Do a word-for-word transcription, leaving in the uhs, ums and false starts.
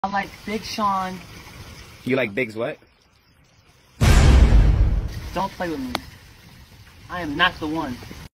I like Big Sean. You like Big's what? Don't play with me. I am not the one.